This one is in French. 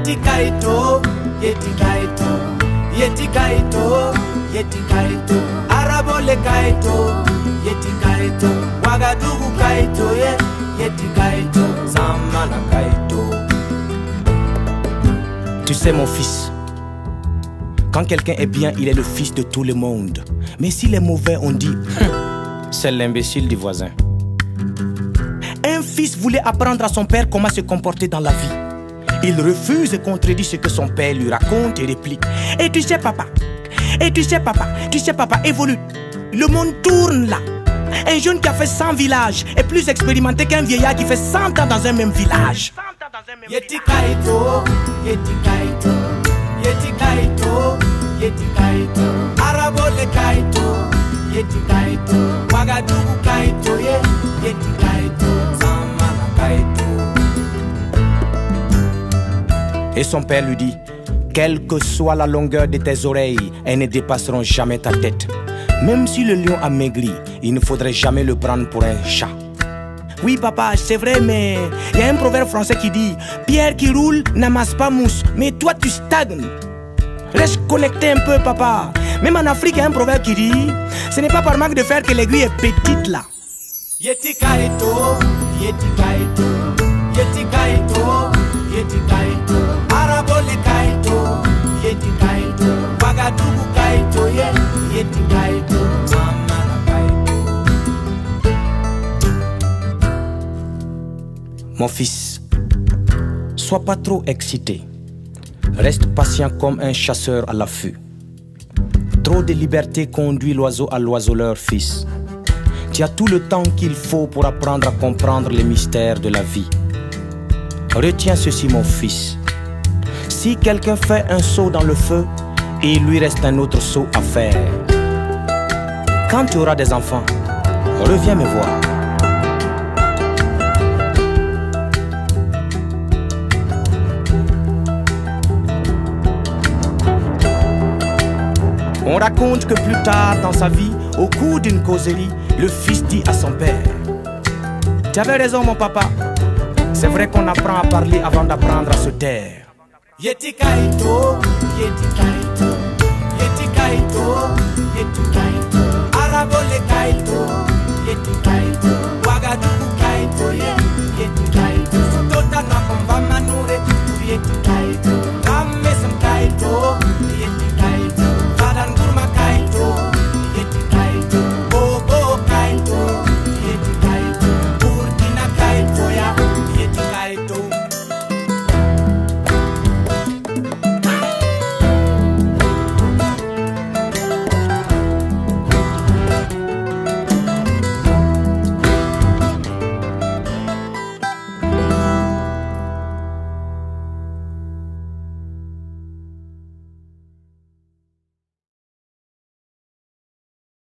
Yeti Kaito, Yeti Kaito, Yeti Kaito, Yeti Kaito, Arabole Kaito, Yeti Kaito, Ouagadougou Kaito, Yeti Kaito, Zamana Kaito. Tu sais mon fils, quand quelqu'un est bien, il est le fils de tout le monde. Mais s'il est mauvais, on dit c'est l'imbécile du voisin. Un fils voulait apprendre à son père comment se comporter dans la vie. Il refuse et contredit ce que son père lui raconte et réplique. Et tu sais papa, évolue. Le monde tourne là. Un jeune qui a fait 100 villages est plus expérimenté qu'un vieillard qui fait 100 ans dans un même village. Yeti Kaito, Yeti Kaito, Yeti Kaito, Yeti Kaito, Arabole Kaito, Yeti Kaito, Ouagadougou Kaito, Yeti Kaito, Zamana Kaito. Et son père lui dit, quelle que soit la longueur de tes oreilles, elles ne dépasseront jamais ta tête. Même si le lion a maigri, il ne faudrait jamais le prendre pour un chat. Oui papa, c'est vrai, mais il y a un proverbe français qui dit pierre qui roule n'amasse pas mousse, mais toi tu stagnes. Reste connecté un peu papa. Même en Afrique il y a un proverbe qui dit ce n'est pas par manque de fer que l'aiguille est petite là. Yeti Kaito, Yeti Kaito, Yeti Kaito, Yeti Kaito, Arabole Kaito, Yeti Kaito, Ouagadougou Kaito, Yeti Kaito, Zamana Kaito. Mon fils, sois pas trop excité. Reste patient comme un chasseur à l'affût. Trop de liberté conduit l'oiseau à l'oiseleur, fils. Tu as tout le temps qu'il faut pour apprendre à comprendre les mystères de la vie. Retiens ceci, mon fils. Si quelqu'un fait un saut dans le feu, il lui reste un autre saut à faire. Quand tu auras des enfants, reviens me voir. On raconte que plus tard dans sa vie, au cours d'une causerie, le fils dit à son père: tu avais raison mon papa, c'est vrai qu'on apprend à parler avant d'apprendre à se taire. Yeti Kaito,